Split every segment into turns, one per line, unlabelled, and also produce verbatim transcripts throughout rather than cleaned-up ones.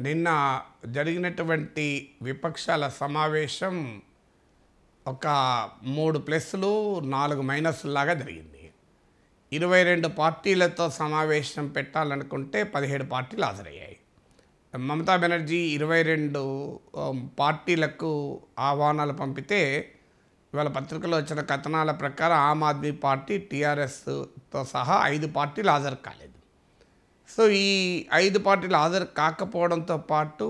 నిన్న జరిగినటువంటి విపక్షాల సమావేశం ఒక మూడు ప్లస్లు నాలుగు మైనస్లాగా జరిగింది. ఇరవై రెండు పార్టీలతో సమావేశం పెట్టాలనుకుంటే పదిహేడు పార్టీలు హాజరయ్యాయి. మమతా బెనర్జీ ఇరవై రెండు పార్టీలకు ఆహ్వానాలు పంపితే ఇవాళ పత్రికలో వచ్చిన కథనాల ప్రకారం ఆమ్ ఆద్మీ పార్టీ టీఆర్ఎస్తో సహా ఐదు పార్టీలు హాజరు కాలేదు. సో ఈ ఐదు పార్టీలు హాజరు కాకపోవడంతో పాటు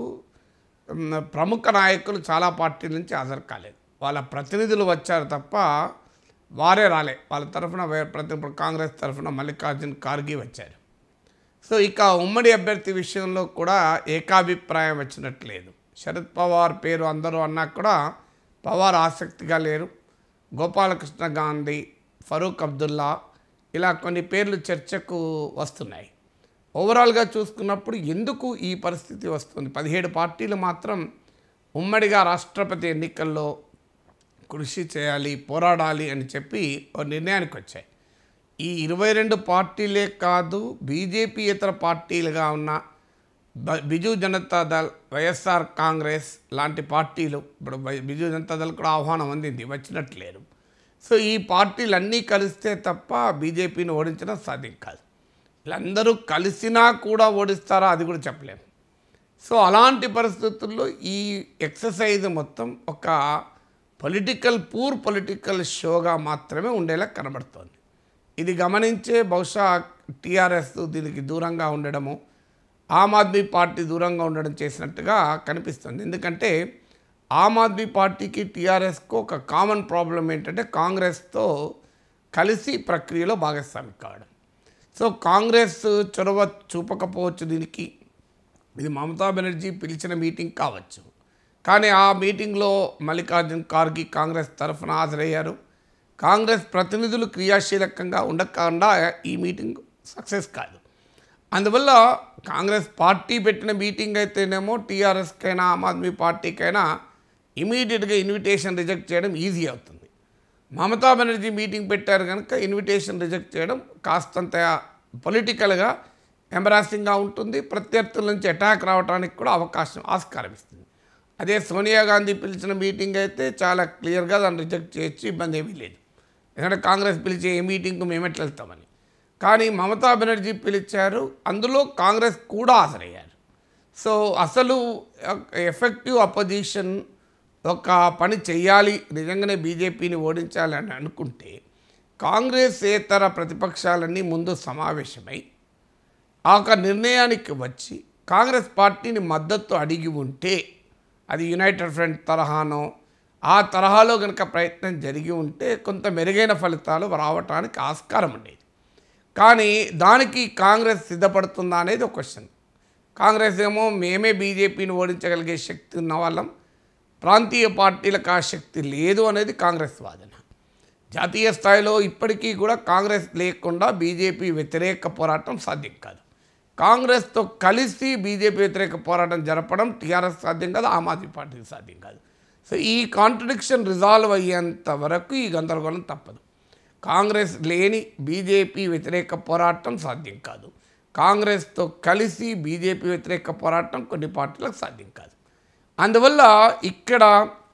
ప్రముఖ నాయకులు చాలా పార్టీల నుంచి హాజరు కాలేదు. వాళ్ళ ప్రతినిధులు వచ్చారు తప్ప వారే రాలే. వాళ్ళ తరఫున ప్రతి కాంగ్రెస్ తరఫున మల్లికార్జున్ ఖార్గే వచ్చారు. సో ఇక ఉమ్మడి అభ్యర్థి విషయంలో కూడా ఏకాభిప్రాయం వచ్చినట్లేదు. శరద్ పవార్ పేరు అందరూ అన్నా కూడా పవార్ ఆసక్తిగా లేరు. గోపాలకృష్ణ గాంధీ, ఫరూక్ అబ్దుల్లా ఇలా కొన్ని పేర్లు చర్చకు వస్తున్నాయి. ఓవరాల్గా చూసుకున్నప్పుడు ఎందుకు ఈ పరిస్థితి వస్తుంది? పదిహేడు పార్టీలు మాత్రం ఉమ్మడిగా రాష్ట్రపతి ఎన్నికల్లో కృషి చేయాలి, పోరాడాలి అని చెప్పి ఒక నిర్ణయానికి వచ్చాయి. ఈ ఇరవై రెండు పార్టీలే కాదు, బీజేపీ ఇతర పార్టీలుగా ఉన్న బిజు జనతాదళ్, వైఎస్ఆర్ కాంగ్రెస్ లాంటి పార్టీలు, ఇప్పుడు బిజు జనతాదళ్ కూడా ఆహ్వానం అందింది, వచ్చినట్లేరు. సో ఈ పార్టీలన్నీ కలిస్తే తప్ప బీజేపీని ఓడించడం సాధ్యం కాదు. వీళ్ళందరూ కలిసినా కూడా ఓడిస్తారా అది కూడా చెప్పలేము. సో అలాంటి పరిస్థితుల్లో ఈ ఎక్సర్సైజ్ మొత్తం ఒక పొలిటికల్ పూర్ పొలిటికల్ షోగా మాత్రమే ఉండేలా కనబడుతోంది. ఇది గమనించే బహుశా టీఆర్ఎస్ దీనికి దూరంగా ఉండడము, ఆమ్ ఆద్మీ పార్టీ దూరంగా ఉండడం చేసినట్టుగా కనిపిస్తుంది. ఎందుకంటే ఆమ్ ఆద్మీ పార్టీకి టీఆర్ఎస్కు ఒక కామన్ ప్రాబ్లం ఏంటంటే కాంగ్రెస్తో కలిసి ప్రక్రియలో భాగస్వామి కావడం. సో కాంగ్రెస్ చొరవ చూపకపోవచ్చు దీనికి. ఇది మమతా బెనర్జీ పిలిచిన మీటింగ్ కావచ్చు, కానీ ఆ మీటింగ్లో మల్లికార్జున్ ఖార్గే కాంగ్రెస్ తరఫున హాజరయ్యారు. కాంగ్రెస్ ప్రతినిధులు క్రియాశీలకంగా ఉండకుండా ఈ మీటింగ్ సక్సెస్ కాదు. అందువల్ల కాంగ్రెస్ పార్టీ పెట్టిన మీటింగ్ అయితేనేమో టీఆర్ఎస్కైనా ఆమ్ ఆద్మీ పార్టీకైనా ఇమీడియట్గా ఇన్విటేషన్ రిజెక్ట్ చేయడం ఈజీ అవుతుంది. మమతా బెనర్జీ మీటింగ్ పెట్టారు కనుక ఇన్విటేషన్ రిజెక్ట్ చేయడం కాస్తంత పొలిటికల్గా ఎంబరాసింగ్గా ఉంటుంది. ప్రత్యర్థుల నుంచి అటాక్ రావడానికి కూడా అవకాశం ఆస్కారం ఇస్తుంది. అదే సోనియా గాంధీ పిలిచిన మీటింగ్ అయితే చాలా క్లియర్గా దాన్ని రిజెక్ట్ చేయొచ్చు, ఇబ్బంది ఏమీ లేదు. ఎందుకంటే కాంగ్రెస్ పిలిచే ఏ మీటింగ్కు మేము ఎట్లా వెళ్తామని. కానీ మమతా బెనర్జీ పిలిచారు, అందులో కాంగ్రెస్ కూడా హాజరయ్యారు. సో అసలు ఎఫెక్టివ్ అపోజిషన్ ఒక పని చెయ్యాలి, నిజంగానే బీజేపీని ఓడించాలి అని అనుకుంటే కాంగ్రెస్ ఏతర ప్రతిపక్షాలన్నీ ముందు సమావేశమై ఆ ఒక నిర్ణయానికి వచ్చి కాంగ్రెస్ పార్టీని మద్దతు అడిగి ఉంటే, అది యునైటెడ్ ఫ్రంట్ తరహానో ఆ తరహాలో కనుక ప్రయత్నం జరిగి ఉంటే కొంత మెరుగైన ఫలితాలు రావటానికి ఆస్కారం ఉండేది. కానీ దానికి కాంగ్రెస్ సిద్ధపడుతుందా అనేది ఒక క్వశ్చన్. కాంగ్రెస్ ఏమో మేమే బీజేపీని ఓడించగలిగే శక్తి ఉన్న వాళ్ళం, ప్రాంతీయ పార్టీలకు ఆ శక్తి లేదు అనేది కాంగ్రెస్ వాదన. జాతీయ స్థాయిలో ఇప్పటికీ కూడా కాంగ్రెస్ లేకుండా బీజేపీ వ్యతిరేక పోరాటం సాధ్యం కాదు. కాంగ్రెస్తో కలిసి బీజేపీ వ్యతిరేక పోరాటం జరపడం టీఆర్ఎస్ సాధ్యం కాదు, ఆమ్ ఆద్మీ పార్టీకి సాధ్యం కాదు. సో ఈ కాంట్రడిక్షన్ రిజాల్వ్ అయ్యేంత వరకు ఈ గందరగోళం తప్పదు. కాంగ్రెస్ లేని బీజేపీ వ్యతిరేక పోరాటం సాధ్యం కాదు, కాంగ్రెస్తో కలిసి బీజేపీ వ్యతిరేక పోరాటం కొన్ని పార్టీలకు సాధ్యం కాదు. అందువల్ల ఇక్కడ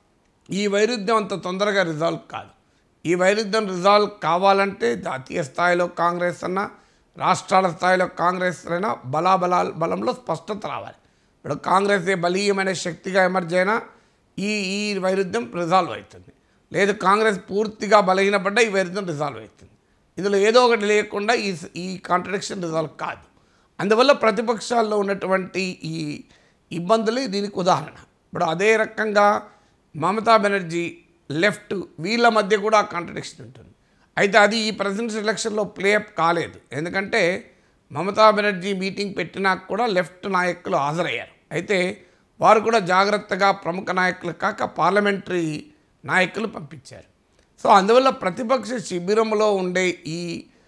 ఈ వైరుధ్యం అంత తొందరగా రిజాల్వ్ కాదు. ఈ వైరుధ్యం రిజాల్వ్ కావాలంటే జాతీయ స్థాయిలో కాంగ్రెస్ అన్నా, రాష్ట్రాల స్థాయిలో కాంగ్రెస్ అయినా బలాబలాల బలంలో స్పష్టత రావాలి. ఇప్పుడు కాంగ్రెస్ ఏ బలీయమైన శక్తిగా ఎమర్జ్ అయినా ఈ ఈ వైరుధ్యం రిజాల్వ్ అవుతుంది. లేదు కాంగ్రెస్ పూర్తిగా బలహీనపడ్డా ఈ వైరుధ్యం రిజాల్వ్ అవుతుంది. ఇందులో ఏదో ఒకటి లేకుండా ఈ ఈ కాంట్రడిక్షన్ రిజాల్వ్ కాదు. అందువల్ల ప్రతిపక్షాల్లో ఉన్నటువంటి ఈ ఇబ్బందులు దీనికి ఉదాహరణ. ఇప్పుడు అదే రకంగా మమతా బెనర్జీ లెఫ్ట్ వీళ్ళ మధ్య కూడా కాంట్రడిక్షన్ ఉంటుంది. అయితే అది ఈ ప్రెసిడెన్షియల్ ఎలక్షన్లో ప్లేఅప్ కాలేదు. ఎందుకంటే మమతా బెనర్జీ మీటింగ్ పెట్టినా కూడా లెఫ్ట్ నాయకులు హాజరయ్యారు. అయితే వారు కూడా జాగ్రత్తగా ప్రముఖ నాయకులు కాక పార్లమెంటరీ నాయకులు పంపించారు. సో అందువల్ల ప్రతిపక్ష శిబిరంలో ఉండే ఈ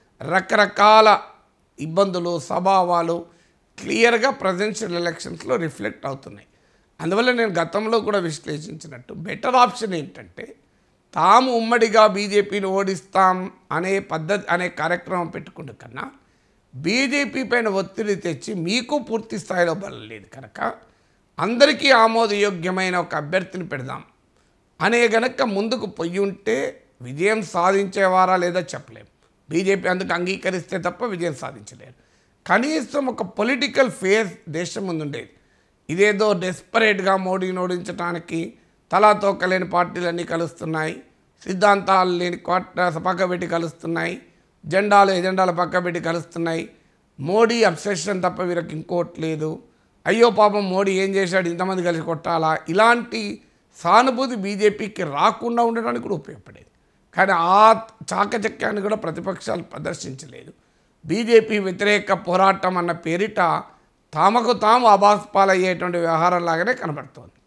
రకరకాల ఇబ్బందులు, స్వభావాలు క్లియర్గా ప్రెసిడెన్షియల్ ఎలక్షన్స్లో రిఫ్లెక్ట్ అవుతున్నాయి. అందువల్ల నేను గతంలో కూడా విశ్లేషించినట్టు బెటర్ ఆప్షన్ ఏంటంటే తాము ఉమ్మడిగా బీజేపీని ఓడిస్తాం అనే పద్ధతి అనే కార్యక్రమం పెట్టుకుంటే కన్నా బీజేపీ పైన ఒత్తిడి తెచ్చి మీకు పూర్తి స్థాయిలో బలం లేదు కనుక అందరికీ ఆమోదయోగ్యమైన ఒక అభ్యర్థిని పెడదాం అనే గనక ముందుకు పొయ్యి ఉంటే విజయం సాధించేవారా లేదా చెప్పలేము. బీజేపీ అందుకు అంగీకరిస్తే తప్ప విజయం సాధించలేరు. కనీసం ఒక పొలిటికల్ ఫేస్ దేశం ముందు ఉండేది. ఇదేదో డెస్పరేట్గా మోడీని ఓడించడానికి తలా తోకలేని పార్టీలన్నీ కలుస్తున్నాయి, సిద్ధాంతాలు లేని పక్క పెట్టి కలుస్తున్నాయి, జెండాలు ఎజెండాలు పక్క పెట్టి కలుస్తున్నాయి, మోడీ అబ్సెషన్ తప్ప వీరికి ఇంకోటి లేదు, అయ్యో పాపం మోడీ ఏం చేశాడు ఇంతమంది కలిసి కొట్టాలా, ఇలాంటి సానుభూతి బీజేపీకి రాకుండా ఉండడానికి కూడా ఉపయోగపడేది. కానీ ఆ చాకచక్యాన్ని కూడా ప్రతిపక్షాలు ప్రదర్శించలేదు. బీజేపీ వ్యతిరేక పోరాటం అన్న పేరిట తామకు తాము అబాస్పాలయ్యేటువంటి వ్యవహారం లాగానే కనబడుతోంది.